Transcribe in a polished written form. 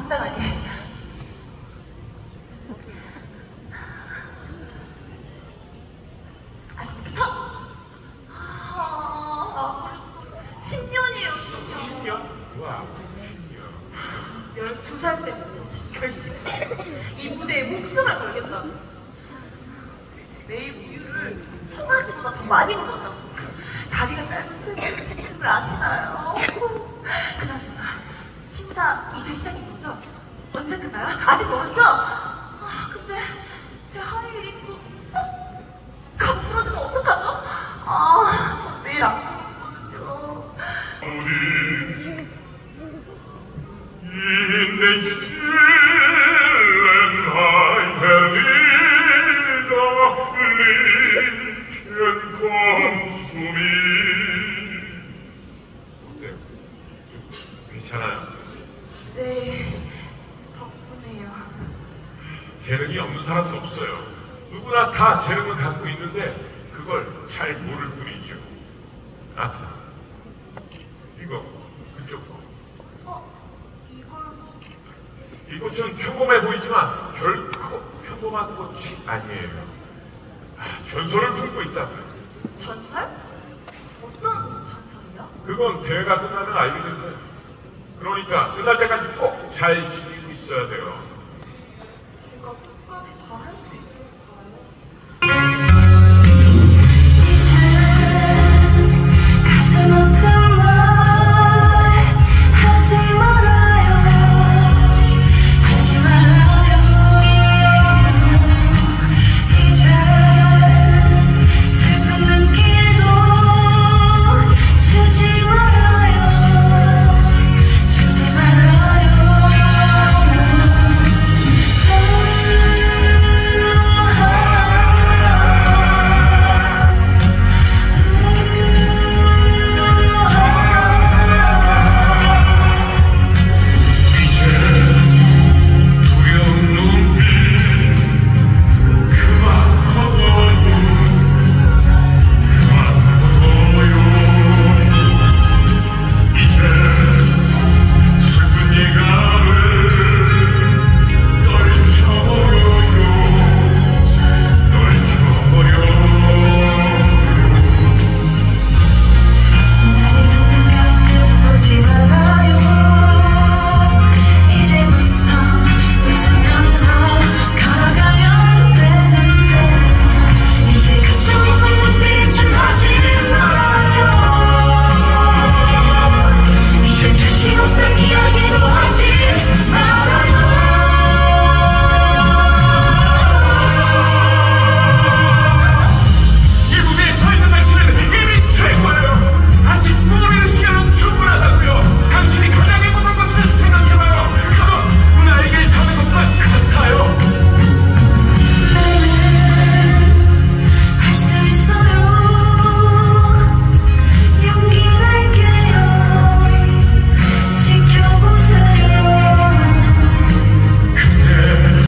당당하게. 아직부터? 아무래도 10년이에요, 10년. 10년? 와, 12살 때 결심했어. 이 무대에 목숨을 걸겠다고. 매일 우유를 송아지보다 더 많이 먹었다고. 다리가 짧은 슬픔을 아시나요? 그나저나 심사 이제 시작인 거죠? 언제 끝나요? 아직 멀었죠? 근데 제 하이힐 입고 가고 부러지면 어떡하죠? 내일 안 보거든요. In den stillen Heimherlieder Liedchen kommst du mir. 어때요? 괜찮아요? 네, 덕분에요. 재능이 없는 사람도 없어요. 누구나 다 재능을 갖고 있는데 그걸 잘 모를 뿐이죠. 참. 이거, 그쪽 거. 이곳은 평범해 보이지만 결코 평범한 곳이 아니에요. 전설을 품고 있다고요. 전설? 어떤 전설이요? 그건 대회가 끝나면 알게 될 거예요. 그러니까 끝날 때까지 꼭 잘 지키고 있어야 돼요. 이거